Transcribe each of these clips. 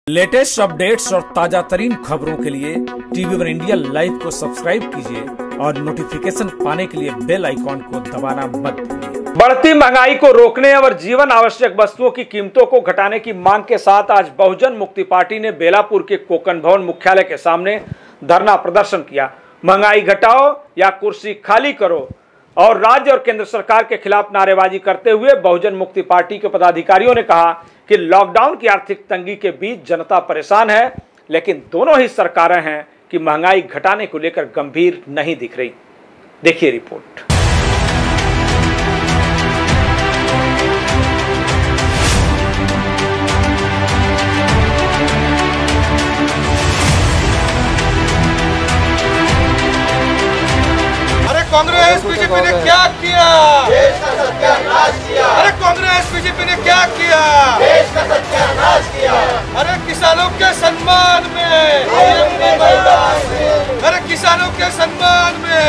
Latest updates और ताजा तरीन खबरों के लिए टीवी वन इंडिया लाइव को सब्सक्राइब कीजिए और नोटिफिकेशन पाने के लिए बेल आइकॉन को दबाना मत भूलिए। बढ़ती महंगाई को रोकने और जीवन आवश्यक वस्तुओं की कीमतों को घटाने की मांग के साथ आज बहुजन मुक्ति पार्टी ने बेलापुर के कोकन भवन मुख्यालय के सामने धरना प्रदर्शन किया। महंगाई घटाओ या कुर्सी खाली करो और राज्य और केंद्र सरकार के खिलाफ नारेबाजी करते हुए बहुजन मुक्ति पार्टी के पदाधिकारियों ने कहा कि लॉकडाउन की आर्थिक तंगी के बीच जनता परेशान है, लेकिन दोनों ही सरकारें हैं कि महंगाई घटाने को लेकर गंभीर नहीं दिख रही। देखिए रिपोर्ट। कांग्रेस बीजेपी ने क्या किया? देश का सत्यानाश किया। अरे कांग्रेस बीजेपी ने क्या किया? देश का सत्यानाश किया। अरे किसानों के सम्मान में, अरे किसानों के सम्मान में,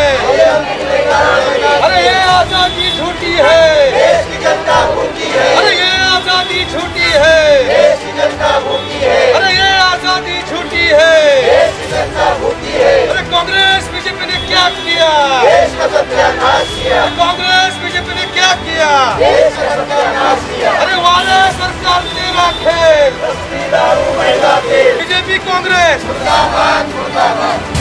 अरे ये आजादी झूठी है, देश की जनता भूखी है। अरे ये आजादी झूठी है, देश की जनता भूखी है। अरे ये आजादी झूठी है, देश की जनता भूखी है। अरे कांग्रेस बीजेपी ने क्या किया? देश का सत्यानाश किया। कांग्रेस बीजेपी ने क्या किया? देश का सत्यानाश किया। अरे वाले सरकार तेरा खेल, बीजेपी कांग्रेस मुर्दाबाद मुर्दाबाद।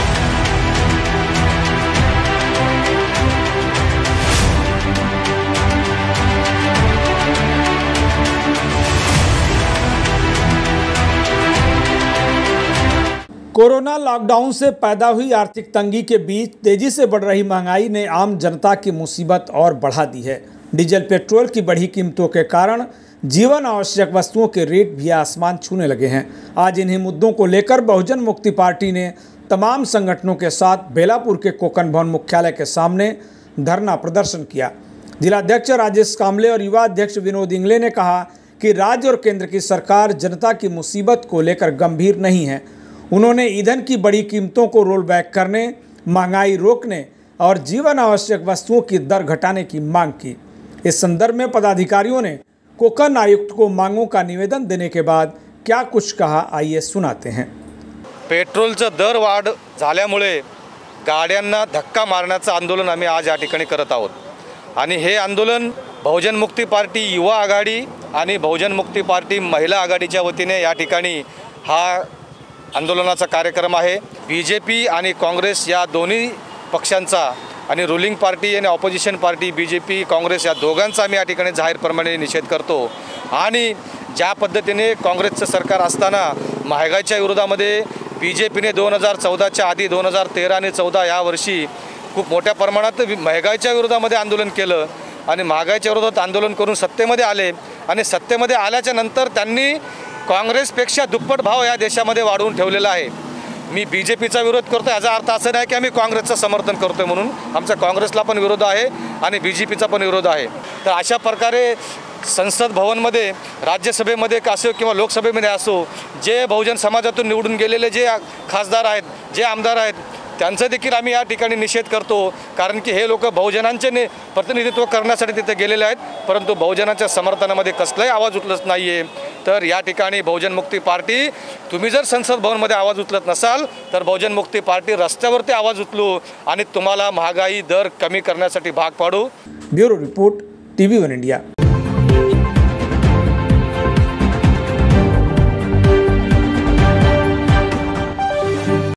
कोरोना लॉकडाउन से पैदा हुई आर्थिक तंगी के बीच तेजी से बढ़ रही महंगाई ने आम जनता की मुसीबत और बढ़ा दी है। डीजल पेट्रोल की बढ़ी कीमतों के कारण जीवन आवश्यक वस्तुओं के रेट भी आसमान छूने लगे हैं। आज इन्हीं मुद्दों को लेकर बहुजन मुक्ति पार्टी ने तमाम संगठनों के साथ बेलापुर के कोकन भवन मुख्यालय के सामने धरना प्रदर्शन किया। जिलाध्यक्ष राजेश कामले और युवा अध्यक्ष विनोद इंगले ने कहा कि राज्य और केंद्र की सरकार जनता की मुसीबत को लेकर गंभीर नहीं है। उन्होंने ईंधन की बड़ी कीमतों को रोल बैक करने, महंगाई रोकने और जीवन आवश्यक वस्तुओं की दर घटाने की मांग की। इस संदर्भ में पदाधिकारियों ने कोकन आयुक्त को मांगों का निवेदन देने के बाद क्या कुछ कहा, आइए सुनाते हैं। पेट्रोलचा दर वाढ झाल्यामुळे गाड्यांना धक्का मारण्याचं आंदोलन आम्ही आज या ठिकाणी करत आहोत आणि हे आंदोलन बहुजन मुक्ती पार्टी युवा आघाडी आणि बहुजन मुक्ती पार्टी महिला आघाडीच्या वतीने या ठिकाणी हा आंदोलनाचा कार्यक्रम आहे। बीजेपी आणि काँग्रेस या दोन्ही पक्षांचा आणि रूलिंग पार्टी आणि ऑपोजिशन पार्टी बीजेपी काँग्रेस या दोघांचा आम्ही या ठिकाणी जाहीरप्रमाणे निषेध करतो आणि ज्या पद्धतीने काँग्रेसचं सरकार असताना महागाईच्या विरोधामध्ये बीजेपीने 2014च्या आधी 2013 आणि 14 या वर्षी खूप मोठ्या प्रमाणात महागाईच्या विरोधामध्ये आंदोलन केलं आणि महागाईच्या विरोधात आंदोलन करून सत्तेमध्ये आले आणि सत्तेमध्ये आल्याच्या नंतर त्यांनी काँग्रेसपेक्षा दुप्पट भाव या देशामध्ये वाढवून ठेवलेला आहे। मी बीजेपीचा विरोध करतो, याचा अर्थ असा नाही की आम्ही काँग्रेसचं समर्थन करतोय म्हणून। आमचा काँग्रेसला पण विरोध आहे आणि बीजेपीचा पण विरोध आहे। तर अशा प्रकारे संसद भवनमध्ये, राज्यसभेमध्ये असो किंवा लोकसभेमध्ये असो, जे बहुजन समाजातून निवडून गेलेले जे खासदार आहेत, जे आमदार आहेत, त्यांचा देखील आम्ही या ठिकाणी निषेध करतो, कारण की हे लोक बहुजनांचे प्रतिनिधित्व करण्यासाठी तिथे गेलेले आहेत, परंतु बहुजनांच्या समर्थनामध्ये कसलाही आवाज उचलत नाहीये। तर या ठिकाणी बहुजन मुक्ती पार्टी, तुम्ही जर संसद भवनमध्ये आवाज उचलत नसाल तर बहुजन मुक्ती पार्टी रस्त्यावरती आवाज उचलू आणि तुम्हाला महागाई दर कमी करण्यासाठी भाग पाडू। Bureau report, TV one India.